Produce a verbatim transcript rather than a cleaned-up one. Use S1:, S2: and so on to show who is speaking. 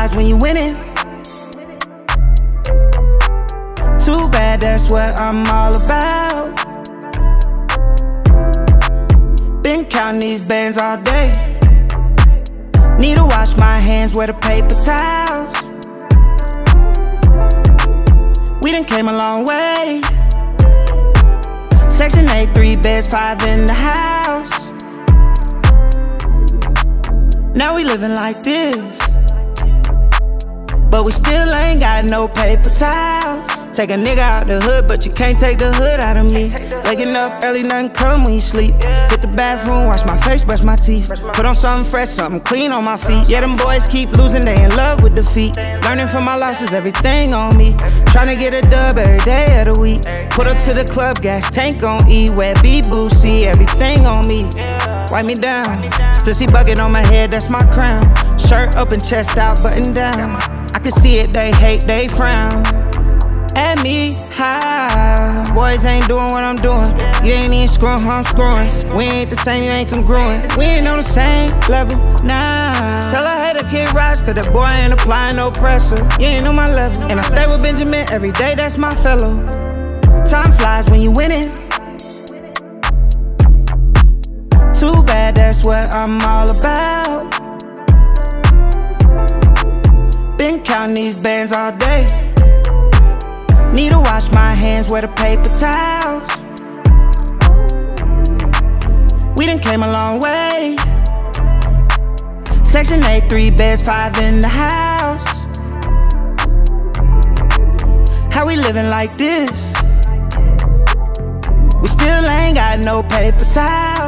S1: flies when you winning. Too bad, that's what I'm all about. Been counting these bands all day. Need to wash my hands, wear the paper towels. We done came a long way. Section eight, three beds, five in the house. Now we living like this, but we still ain't got no paper towels. Take a nigga out the hood, but you can't take the hood out of me. Waking up early, nothing come when you sleep. Hit the bathroom, wash my face, brush my teeth. Put on something fresh, something clean on my feet. Yeah, them boys keep losing, they in love with defeat. Learning from my losses, everything on me. Trying to get a dub every day of the week. Put up to the club, gas tank on E. Webbie, boosie, everything on me. Wipe me down, Stussy bucket on my head, that's my crown. Shirt open, chest out, button down. I can see it, they hate, they frown at me, how? Boys ain't doing what I'm doing. You ain't even screwing how I'm screwing. We ain't the same, you ain't congruent. We ain't on the same level, nah. Tell her hey, the kid rise, cause that boy ain't applying no pressure. You ain't on my level. And I stay with Benjamin every day, that's my fellow. Time flies when you winning. Too bad, that's what I'm all about. Been counting these bands all day. Need to wash my hands, wear the paper towels. We done came a long way. Section eight, three beds, five in the house. How we living like this? We still ain't got no paper towels.